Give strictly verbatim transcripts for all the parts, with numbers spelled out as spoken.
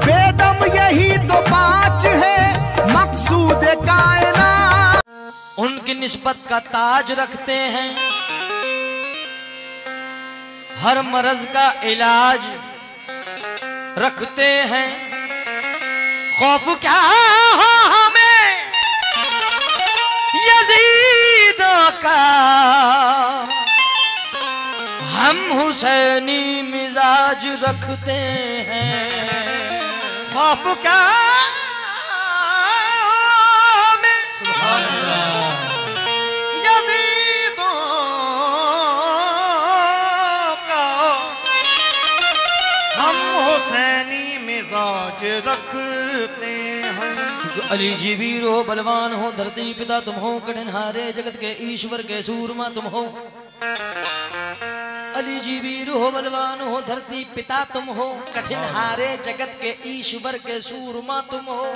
बेदम यही तो पाँच है मकसूद कायनात। उनकी निस्बत का ताज रखते हैं, हर मर्ज का इलाज रखते हैं। खौफ क्या हो हमें यजीदों का, हम हुसैनी मिजाज रखते हैं। खौफ क्या हमें सुभान अल्लाह यजीदों का, हम हुसैनी मिजाज रखते हैं। अली जी वीर हो, बलवान हो, धरती पिता तुम हो, कठिन हारे जगत के ईश्वर के सूरमा तुम हो। अली जी वीर हो, बलवान हो, धरती पिता तुम हो, कठिन हारे जगत के ईश्वर के सूरमा तुम हो।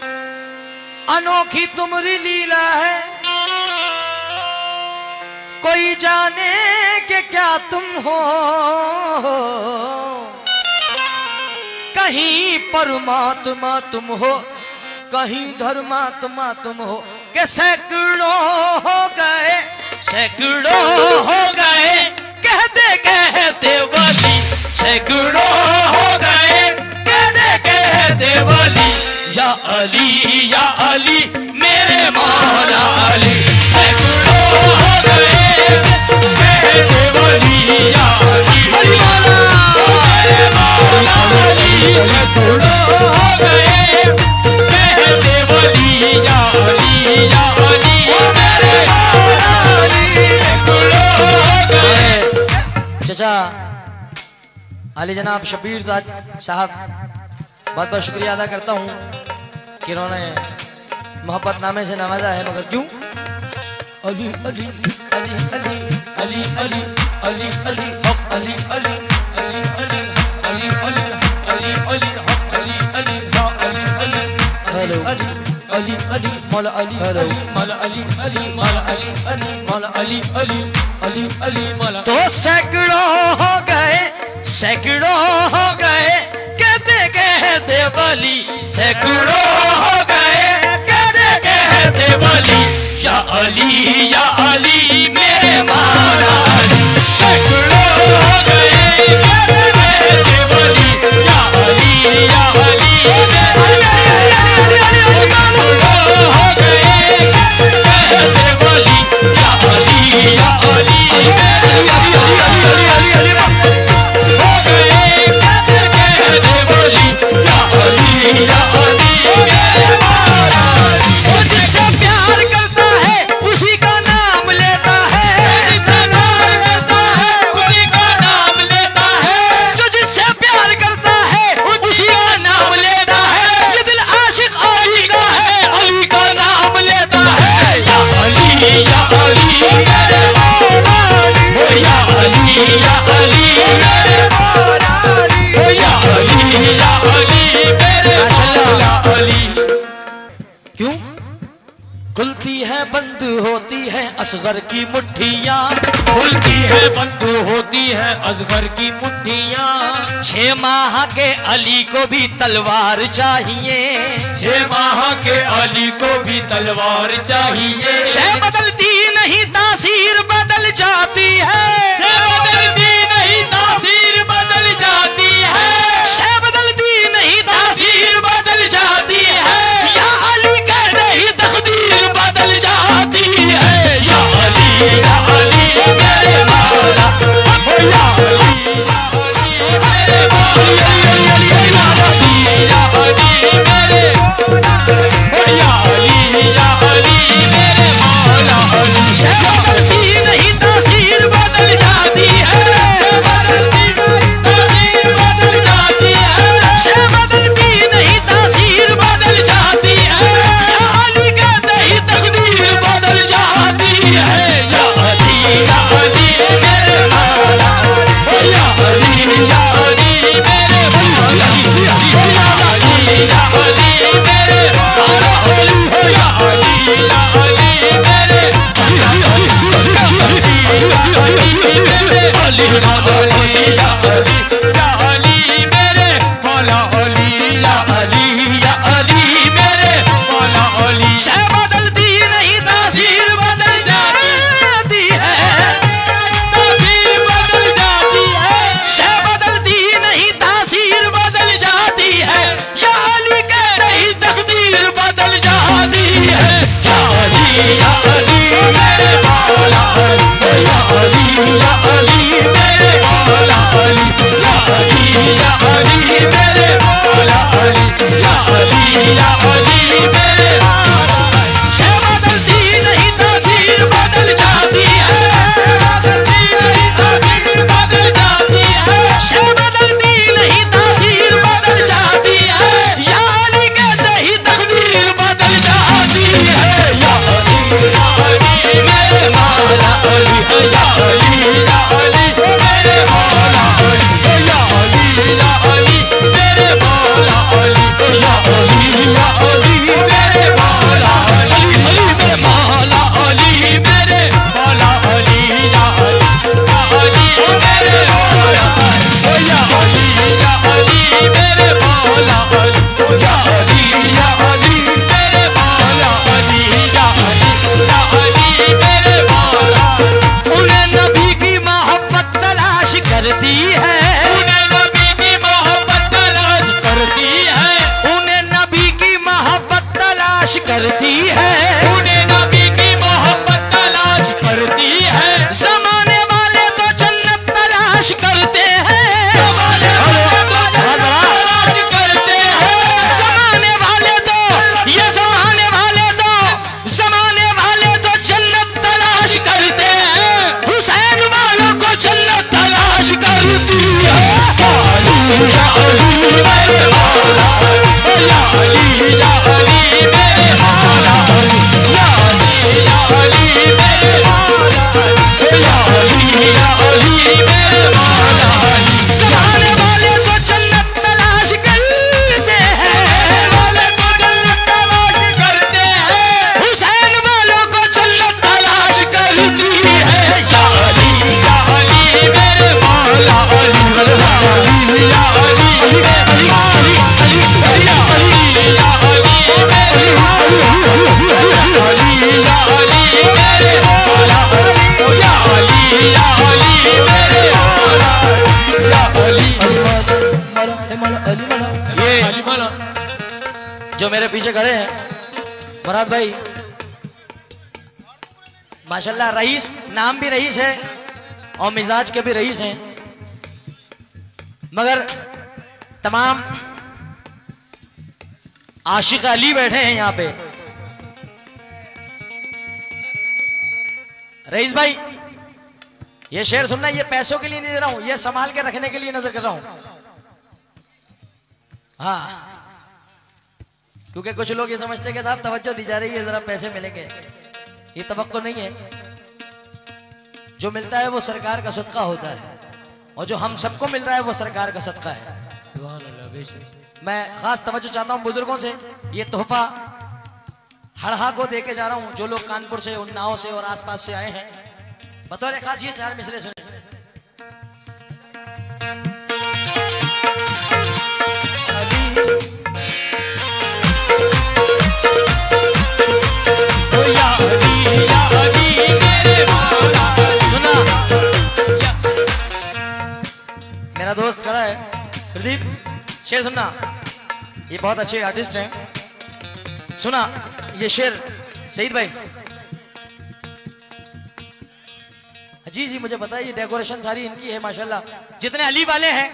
अनोखी तुम्हारी लीला है, कोई जाने के क्या तुम हो। कहीं परमात्मा तुम हो, कहीं धर्मात्मा तुम हो। के सैकड़ों हो गए, सैकड़ों हो गए, कहते कहते वली, सैकड़ों हो गए, कहते कहते वली। या अली या अली मेरे मौला अली, सैकड़ों हो गए, कहते वली। या अली मौला मेरे मौला अली, सैकड़ों हो गए, कहते वली। या अली या अली मेरे मौला अली, सैकड़ों हो गए। चाचा अली जनाब शबीर ताज साहब बहुत बहुत शुक्रिया अदा करता हूँ कि उन्होंने मोहब्बत नामे से नवाजा है। मगर क्यों अली अली अली अली अली अली अली अली हक अली अली अली अली अली अली अली अली हक अली अली हा अली अली अली अली अली अली मौला अली अली मौला अली अली मौला अली अली मौला अली अली अली अली मौला। तो सैकड़ों हो गए, सैकड़ों हो गए, कहते कहते वली, सैकड़ों हो गए, कहते कहते वली। या अली या अली मेरे मौला अली, सैकड़ों हो गए, कहते कहते वली। या अली या अली मेरे हो गए, कहते वली। या अली या अली मेरे हो गए, कहते कहते वली। या अली या अली मेरे मौला अली। वो जिससे प्यार करता है उसी का नाम लेता है, जिससे प्यार करता है उसी का नाम लेता है, जो जिससे प्यार करता है उसी का नाम लेता है। ये दिल आशिक अली का है, अली का नाम लेता है। या अली या अली मेरे मौला अली, ओ या अली या अली मेरे मौला अली, ओ या अली या अली मेरे मौला अली। क्यों खुलती है बंद होती है असगर की मुट्ठियाँ, खुलती है बंद होती है असगर की मुट्ठियाँ। छह माह के अली को भी तलवार चाहिए, छह माह के अली को भी तलवार चाहिए। शय बदलती नहीं तासीर बदल जाती है, शय बदलती नहीं तासीर बदल जाती है, शय बदलती नहीं तासीर बदल जाती है। या अली कह रही तकदीर बदल जाती है। या अली या अली मेरे मौला, या अली या अली मेरे मौला, या अली या अली मेरे, या अली या अली मेरे मौला अली। बदलती नहीं तासीर बदल जाती है, बदलती नहीं तासीर बदल जाती है, बदलती नहीं तासीर बदल जाती है। या अली कहते ही तकदीर बदल जाती है। या अली या अली मेरे मौला, या अली या अली मेरे मौला, या अली या अली मेरे मौला, या अली या अली मेरे अली या अली मेरे मौला अली, या अली मौला। जो मेरे पीछे खड़े हैं मुराद भाई, माशाल्लाह रईस, नाम भी रईस है और मिजाज के भी रईस हैं, मगर तमाम आशिक अली बैठे हैं यहाँ पे। रईस भाई ये शेर सुनना, ये पैसों के लिए नहीं दे रहा हूं, ये संभाल के रखने के लिए नजर कर रहा हूं। हाँ, क्योंकि कुछ लोग ये समझते हैं कि साहब तवज्जो दी जा रही है, जरा पैसे मिलेंगे, ये तवक्को नहीं है। जो मिलता है वो सरकार का सदका होता है, और जो हम सबको मिल रहा है वो सरकार का सदका है। मैं खास तवज्जो चाहता हूं बुजुर्गों से, ये तोहफा हड़हा को दे के जा रहा हूं, जो लोग कानपुर से, उन्नाव से और आसपास से आए हैं, बतौर खास ये चार मिसरे सुने। सुना मेरा दोस्त खड़ा है प्रदीप, शेर सुनना, ये बहुत अच्छे आर्टिस्ट हैं। सुना ये शेर सईद भाई। जी जी मुझे पता है, ये डेकोरेशन सारी इनकी है माशाल्लाह। जितने अली वाले हैं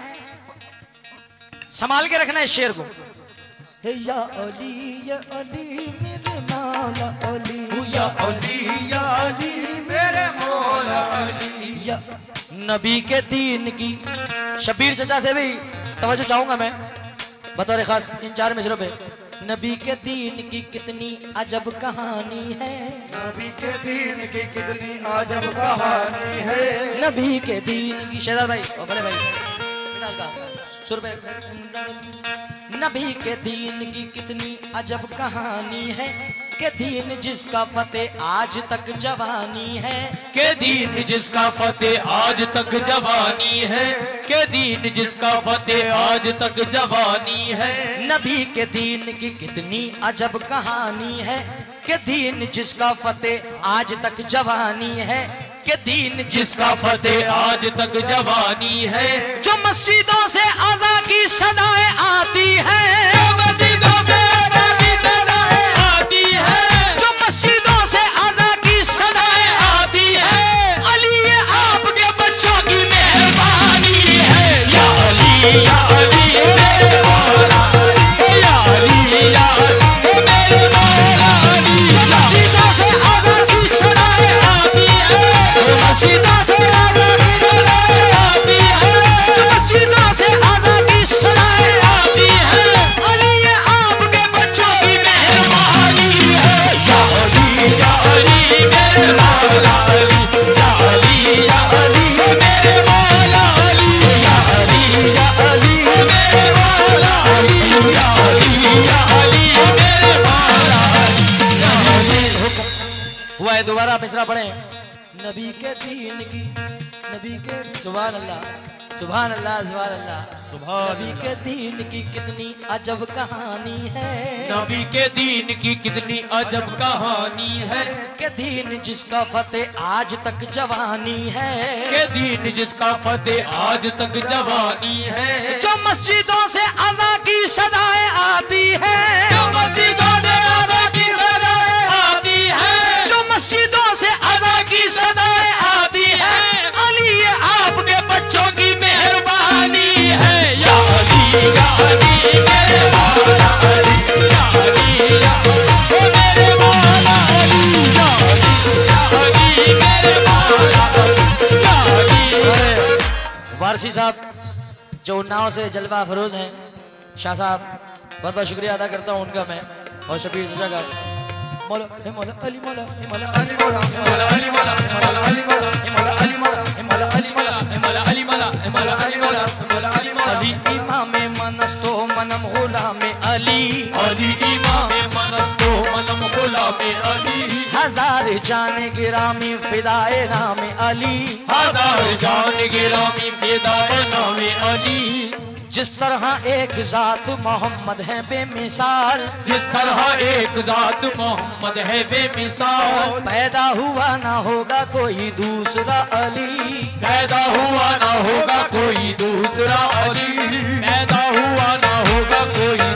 संभाल के रखना इस शेर को। हे या अली या अली मेरे मौला अली, या अली या अली मेरे मौला अली, या नबी के दीन की। शबीर चचा से भी तवज्जो चाहूंगा मैं बतौर खास इन चार मिसरों पे। नबी के दीन की कितनी अजब कहानी है, नबी के दीन की कितनी अजब कहानी है, नबी के दीन की। शहजाद भाई और बड़े भाई बिलाल का सुर पे। नबी के दीन की कितनी अजब कहानी है, के दीन जिसका फतेह आज तक जवानी है, के दीन जिसका फतेह आज तक जवानी है, के दीन जिसका फतेह आज तक जवानी है। नबी के दीन की कितनी अजब कहानी है, के दीन जिसका फतेह आज तक जवानी है, के दीन जिसका फतेह आज तक जवानी है। जो मस्जिदों से अज़ा की सदाएं आती है, जो मस्जिदों से अज़ा की सदाएं आती है, जो मस्जिदों से अज़ा की सदाएं आती है, अली ये आपके बच्चों की मेहरबानी है। या अली या अली मेरे मौला अली, या अली या अली मेरे मौला अली। मस्जिदों से अज़ा की सदाएं आती है, मस्जिदों से अज़ा की सदाएं आती है, मस्जिदों से अज़ा की सदाएं आती है, अली ये आपके बच्चों की मेहरबानी है। या अली या अली मेरे मौला अली, या अली या अली मेरे मौला अली, या अली या अली मेरे मौला अली, या अली या अली मेरे मौला अली। हुआ है दोबारा मिसरा पढ़े। नबी के दीन की, नबी के सुभान अल्लाह सुभान अल्लाह सुभान अल्लाह। नबी के दीन की कितनी अजब कहानी है, नबी के दीन की कितनी अजब कहानी है, के दीन जिसका फतेह आज तक जवानी है, के दीन जिसका फतेह आज तक जवानी है। जो मस्जिदों से अज़ा की सदाएं आती है, जो मस्जिदों से अज़ा की सदाएं आती है, जो मस्जिदों से अज़ा की सदाएं आती है, अली ये आपके बच्चों की मेहरबानी है। या अली या अली मेरे मौला अली, या अली या अली मेरे मौला अली, या अली या अली मेरे मौला अली, या अली। वारसी साहब जो उन्नाव से जलवा फरोज हैं, शाह साहब बहुत बहुत शुक्रिया अदा करता हूँ उनका मैं, और शबीर चचा का। मौला हे मौला अली मौला हे मौला अली मौला हे मौला अली मौला हे मौला अली मौला हे मौला अली मौला हे मौला अली मौला हे मौला अली मौला हे मौला अली मौला हे मौला अली मौला। अली इमाम मनस्तो मनम गुलाम अली, अली इमाम मनस्तो मनम गुलाम अली, हजार जाने गिरामी फिदाए नाम अली, हजार जान गिरामी फिदाए नाम अली। जिस तरह एक जात मोहम्मद है बेमिसाल, जिस तरह एक जात मोहम्मद है बेमिसाल, पैदा हुआ ना होगा कोई दूसरा अली, पैदा हुआ ना होगा कोई दूसरा अली, पैदा हुआ ना होगा कोई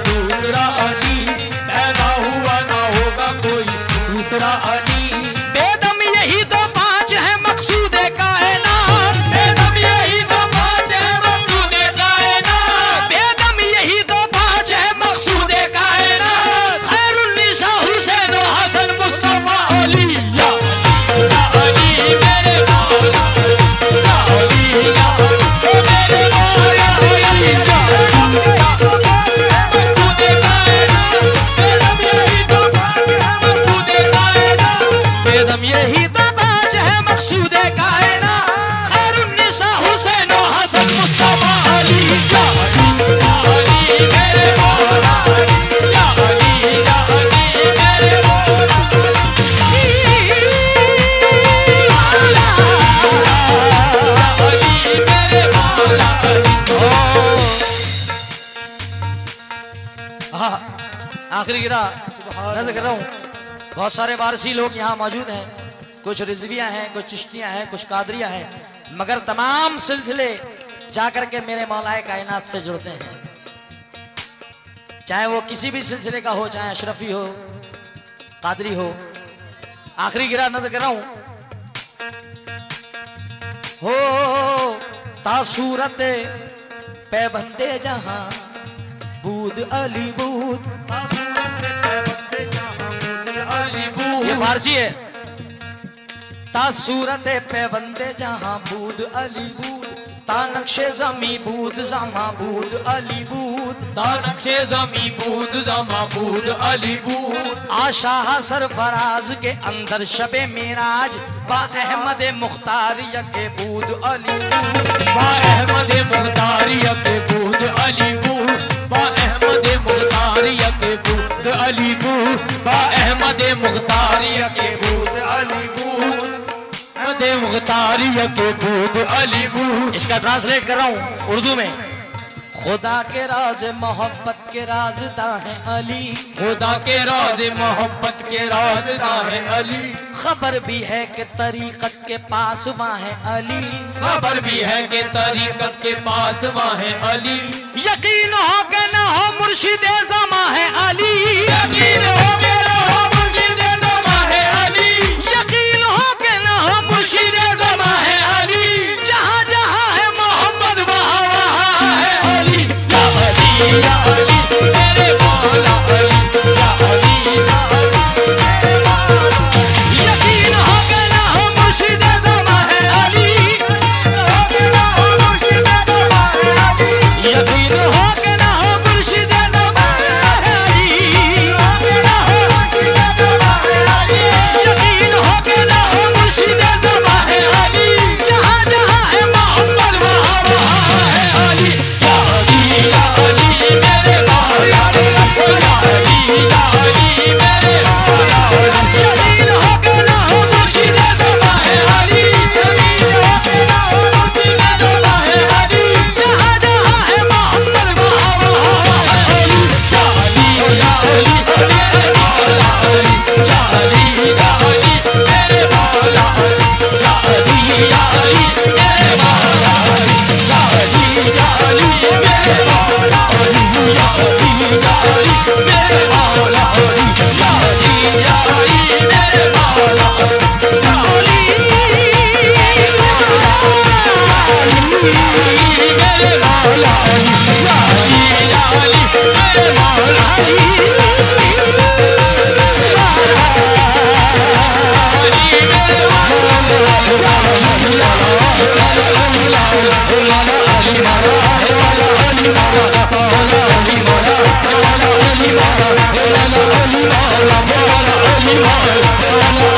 हाँ आखिरी गिरा नजर कर रहा हूँ। बहुत सारे वारसी लोग यहाँ मौजूद हैं, कुछ रिजवियाँ हैं, कुछ चिश्तियाँ हैं, कुछ कादरियाँ हैं, मगर तमाम सिलसिले जाकर के मेरे मौलाए कायनात से जुड़ते हैं, चाहे वो किसी भी सिलसिले का हो, चाहे अशरफी हो, कादरी हो। आखिरी गिरा नजर कर रहा हूँ। हो तासूरत पे बंदे जहां बूद अली बूद, ये फारसी है। तासूरत पे बंदे जहां बूद अली बूद, तानक्शे जमी बूद जमा बूद अली बूद, तानक्शे जमी बूद जमा बूद अली बूद। आशाह सरफराज के अंदर शबे मेराज, बा अहमद मुख्तार यके बूद अली बूद, बा अहमद मुख्तार यके बूद अली बूद, बा अहमद मुख्तार यके बूद अली बूद, बा अहमद मुख्तार यके बूद अली बूद, अहमद मुख्तार यके बूद अली बूद। इसका ट्रांसलेट कर रहा हूँ उर्दू में। खुदा के राज मोहब्बत के राज़दा है अली, खुदा के राज मोहब्बत के राज़दा है अली, खबर भी है कि तरीकत के पास वहाँ है अली, खबर भी है कि तरीकत के पास वहाँ है अली, यकीन हो के ना हो मुर्शिदे ज़मा है अली, यकीन हो के ना हो मुर्शिदे ज़मा है अली, यकीन हो के ना हो मुर्शिदे ज़मा है अली, जहाँ जहाँ है मोहम्मद वहाँ वहाँ है अली। या अली मेरे मौला अली, या अली या अली मेरे मौला, यकीन हो के ना हो मुर्शिदे ज़मा है अली, हो के ना हो मुर्शिदे ज़मा है अली, यकीन हो के ना हो मुर्शिदे ज़मा है अली, हो के ना हो मुर्शिदे ज़मा है अली, यकीन हो के ना हो मुर्शिदे ज़मा है अली, जहाँ जहाँ है मोहम्मद वहाँ वहाँ है अली। या अली मेरे मौला अली, या अली या अली मेरे मौला अली, यकीन हो के ना हो मुर्शिदे ज़मा है अली, यकीन हो के ना हो मुर्शिदे ज़मा है अली, जहाँ जहाँ है मोहम्मद वहाँ वहाँ है अली। या अली या अली मेरे मौला अली, या अली या अली मेरे मौला अली, या अली या अली मेरे मौला अली, या अली या अली मेरे मौला अली, या अली या अली मेरे मौला अली, या अली या अली मेरे मौला अली, या अली मेरे मौला अली, या अली या अली मेरे मौला अली, अली